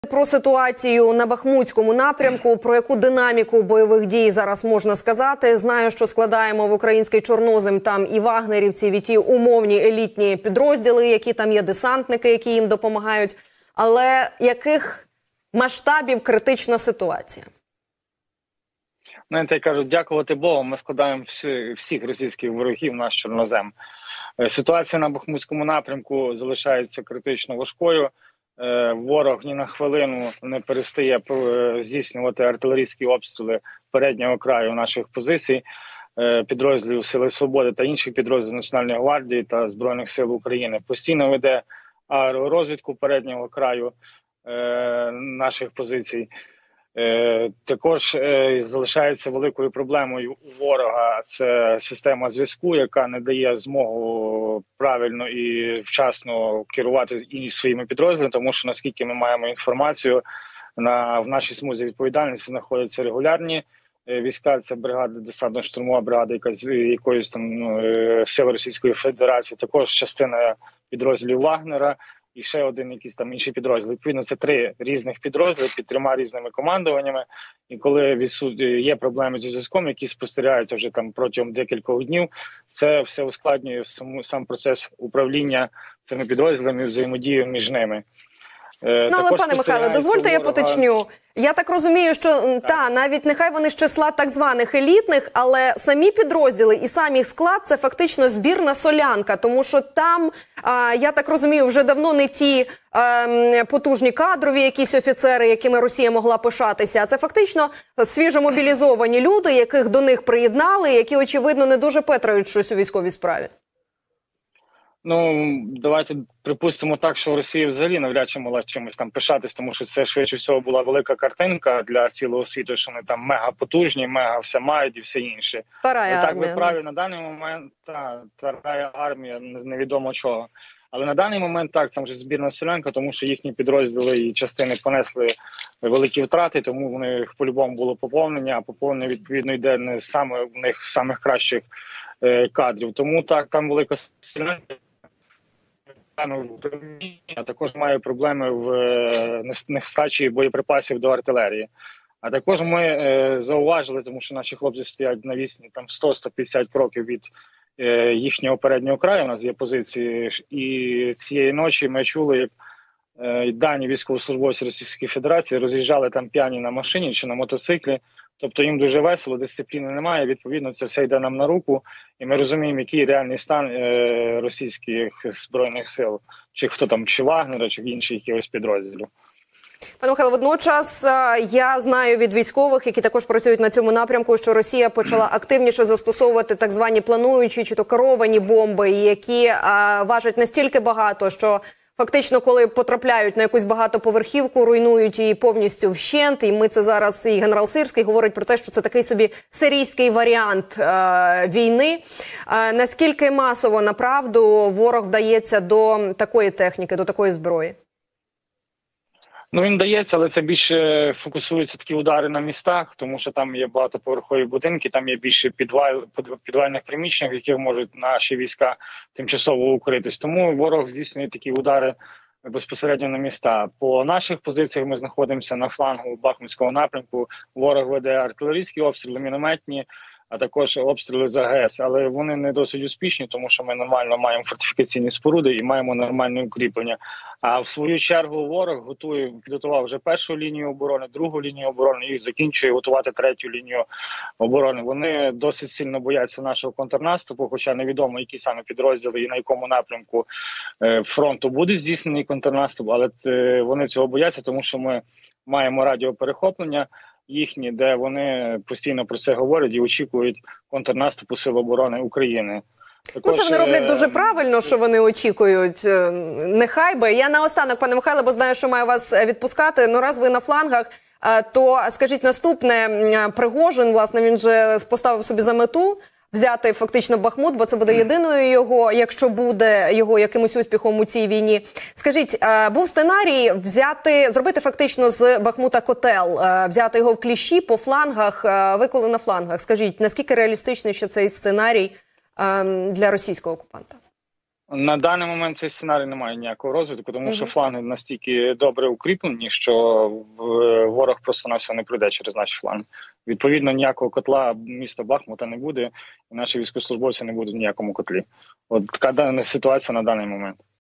Про ситуацію на Бахмутському напрямку, про яку динаміку бойових дій зараз можна сказати. Знаю, що складаємо в український чорнозем там і вагнерівців, і ті умовні елітні підрозділи, які там є, десантники, які їм допомагають. Але яких масштабів критична ситуація? Знаєте, кажуть, дякувати Богу, ми складаємо всіх російських ворогів наш чорнозем. Ситуація на Бахмутському напрямку залишається критично важкою. Ворог ні на хвилину не перестає здійснювати артилерійські обстріли переднього краю наших позицій, підрозділів Сили Свободи та інших підрозділів Національної гвардії та Збройних сил України. Постійно веде аеророзвідку переднього краю наших позицій. Також залишається великою проблемою у ворога це система зв'язку, яка не дає змогу правильно і вчасно керувати своїми підрозділами, тому що, наскільки ми маємо інформацію, в нашій смузі відповідальності знаходяться регулярні війська, це бригада, десантно-штурмова бригада якоїсь там сили Російської Федерації, також частина підрозділів Вагнера, і ще один якийсь там інший підрозділ. Відповідно, це 3 різних підрозділи під 3 різними командуваннями. І коли є проблеми зі зв'язком, які спостерігаються вже там протягом декількох днів, це все ускладнює сам процес управління цими підрозділами і взаємодію між ними. Але, пане Михайле, дозвольте я поточню. Я так розумію, що навіть нехай вони з числа так званих елітних, але самі підрозділи і сам їх склад – це фактично збірна солянка, тому що там, я так розумію, вже давно не ті потужні кадрові якісь офіцери, якими Росія могла пишатися, а це фактично свіжомобілізовані люди, яких до них приєднали, які, очевидно, не дуже петрають щось у військовій справі. Ну, давайте припустимо так, що Росія взагалі навряд чи могла чимось там пишатись, тому що це, швидше всього, була велика картинка для цілого світу, що вони там мега потужні, мега все мають і все інше. Так, ви праві, на даний момент, втора армія, невідомо чого. Але на даний момент, так, це вже збірна селянка, тому що їхні підрозділи і частини понесли великі втрати, тому в них по-любому було поповнення, а поповнення, відповідно, йде не саме в них самих кращих кадрів. Тому так, там велика селянка. А також має проблеми в нестачі боєприпасів до артилерії. А також ми зауважили, тому що наші хлопці стоять на відстані 100-150 кроків від їхнього переднього краю, у нас є позиції, і цієї ночі ми чули, як дані військовослужбовці Російської Федерації роз'їжджали там п'яні на машині чи на мотоциклі. Тобто їм дуже весело, дисципліни немає, відповідно це все йде нам на руку, і ми розуміємо, який реальний стан російських збройних сил, чи хто там, чи Вагнера, чи інших якихось підрозділів. Пане Михайло, водночас я знаю від військових, які також працюють на цьому напрямку, що Росія почала активніше застосовувати так звані плануючі чи то керовані бомби, які важать настільки багато, що фактично, коли потрапляють на якусь багатоповерхівку, руйнують її повністю вщент. І ми це зараз, і генерал Сирський говорить про те, що це такий собі сирійський варіант війни. Наскільки масово, направду, ворог вдається до такої техніки, до такої зброї? Ну, він дається, але це більше фокусуються такі удари на містах, тому що там є багатоповерхові будинки, там є більше підвальних приміщень, в яких можуть наші війська тимчасово укритись. Тому ворог здійснює такі удари безпосередньо на міста. По наших позиціях ми знаходимося на флангу Бахмутського напрямку. Ворог веде артилерійські обстріли, мінометні, а також обстріли з АГС. Але вони не досить успішні, тому що ми нормально маємо фортифікаційні споруди і маємо нормальне укріплення. А в свою чергу ворог підготував вже першу лінію оборони, другу лінію оборони і закінчує готувати третю лінію оборони. Вони досить сильно бояться нашого контрнаступу, хоча невідомо, які саме підрозділи і на якому напрямку фронту буде здійснений контрнаступ, але вони цього бояться, тому що ми маємо радіоперехоплення їхні, де вони постійно про це говорять і очікують контрнаступу Сил оборони України. Також, це вони роблять дуже правильно, що вони очікують. Нехай би. Я наостанок, пане Михайле, бо знаю, що маю вас відпускати. Ну, раз ви на флангах, то скажіть наступне. Пригожин, власне, він же поставив собі за мету взяти фактично Бахмут, бо це буде єдиною його, якщо буде його якимось успіхом у цій війні. Скажіть, був сценарій зробити фактично з Бахмута котел, взяти його в кліщі по флангах, ви коли на флангах. Скажіть, наскільки реалістичний ще цей сценарій для російського окупанта? На даний момент цей сценарій не має ніякого розвитку, тому що фланги настільки добре укріплені, що ворог просто на все не пройде через наші фланги. Відповідно, ніякого котла міста Бахмута не буде, і наші військовослужбовці не будуть в ніякому котлі. От така ситуація на даний момент.